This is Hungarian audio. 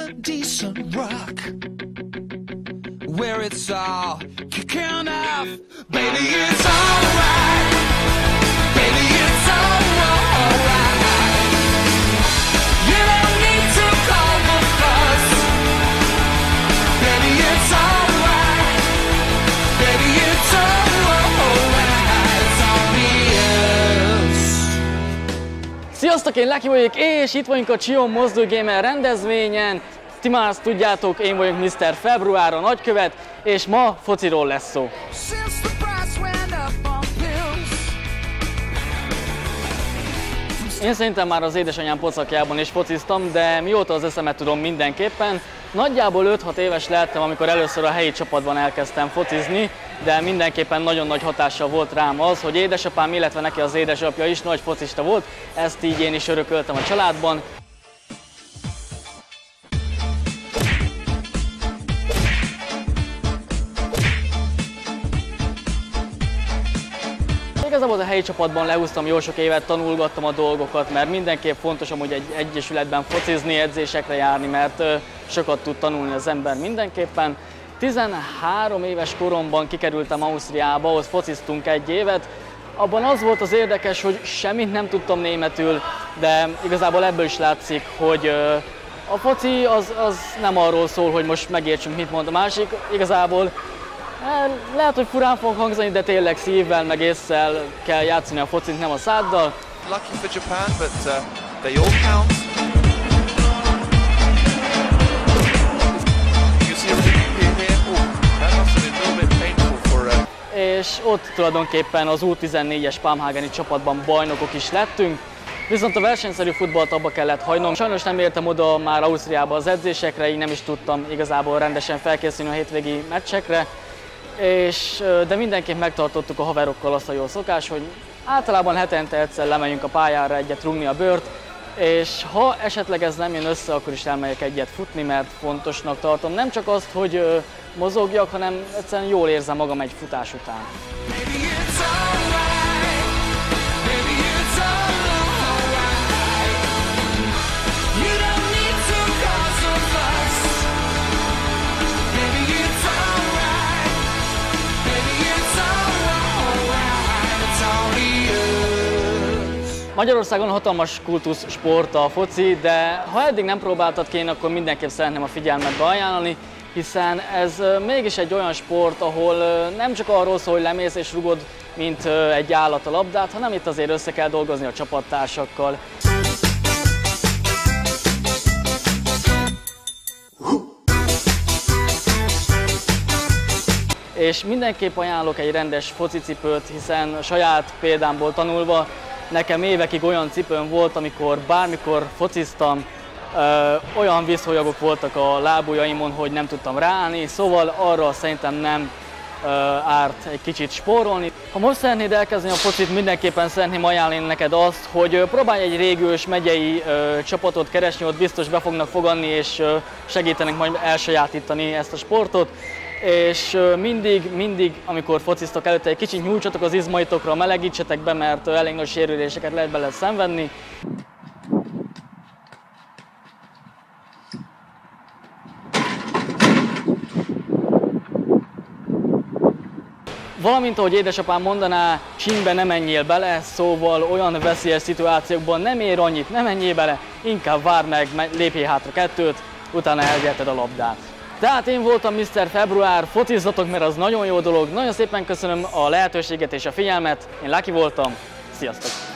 a decent rock where it's all kicking off. Baby, it's alright. Baby, it's alright. You don't need to call the fuss. Baby, it's alright. Baby, it's alright. It's all me. Sziasztok, én Lucky vagyok, és itt vagyunk a Csion Mozdulgamer rendezvényen. Ti már azt tudjátok, én vagyok Mr. Február, a nagykövet, és ma fociról lesz szó. Én szerintem már az édesanyám pocakjában is fociztam, de mióta az eszemet tudom mindenképpen. Nagyjából 5-6 éves lehettem, amikor először a helyi csapatban elkezdtem focizni, de mindenképpen nagyon nagy hatással volt rám az, hogy édesapám, illetve neki az édesapja is nagy focista volt, ezt így én is örököltem a családban. Igazából a helyi csapatban lehúztam jó sok évet, tanulgattam a dolgokat, mert mindenképp fontos amúgy egy egyesületben focizni, edzésekre járni, mert sokat tud tanulni az ember mindenképpen. 13 éves koromban kikerültem Ausztriába, ahhoz fociztunk egy évet. Abban az volt az érdekes, hogy semmit nem tudtam németül, de igazából ebből is látszik, hogy a foci az nem arról szól, hogy most megértsünk, mit mond a másik. Igazából lehet, hogy furán fog hangzani, de tényleg szívvel, meg ésszel kell játszani a focit, nem a száddal. Lucky for Japan, but they all count. You see everything here? Oh, that must have been a little bit painful for. És ott tulajdonképpen az U14-es Pamhageni csapatban bajnokok is lettünk. Viszont a versenyszerű futballt abba kellett hagynom. Sajnos nem értem oda már Ausztriába az edzésekre, így nem is tudtam igazából rendesen felkészülni a hétvégi meccsekre. De mindenképp megtartottuk a haverokkal azt a jó szokás, hogy általában hetente egyszer lemegyünk a pályára egyet rúgni a bőrt, és ha esetleg ez nem jön össze, akkor is elmegyek egyet futni, mert fontosnak tartom. Nem csak azt, hogy mozogjak, hanem egyszerűen jól érzem magam egy futás után. Magyarországon hatalmas kultuszsport a foci, de ha eddig nem próbáltad ki, akkor mindenképp szeretném a figyelmetbe ajánlani, hiszen ez mégis egy olyan sport, ahol nem csak arról szól, hogy lemész és rugod, mint egy állat a labdát, hanem itt azért össze kell dolgozni a csapattársakkal. És mindenképp ajánlok egy rendes focicipőt, hiszen a saját példámból tanulva, nekem évekig olyan cipőm volt, amikor bármikor fociztam, olyan vízholyagok voltak a lábujjaimon, hogy nem tudtam ráállni, szóval arra szerintem nem árt egy kicsit spórolni. Ha most szeretnéd elkezdeni a focit, mindenképpen szeretném ajánlani neked azt, hogy próbálj egy régiós megyei csapatot keresni, ott biztos be fognak fogadni és segítenek majd elsajátítani ezt a sportot. És mindig, amikor fociztok előtte, egy kicsit nyújtsatok az izmaitokra, melegítsetek be, mert elég nagy sérüléseket lehet bele szenvedni. Valamint, ahogy édesapám mondaná, csínybe ne menjél bele, szóval olyan veszélyes szituációkban nem ér annyit, ne menjél bele, inkább várd meg, lépjél hátra kettőt, utána elviheted a labdát. Tehát én voltam Mr. Február, focizzatok, mert az nagyon jó dolog. Nagyon szépen köszönöm a lehetőséget és a figyelmet. Én Lucky voltam. Sziasztok!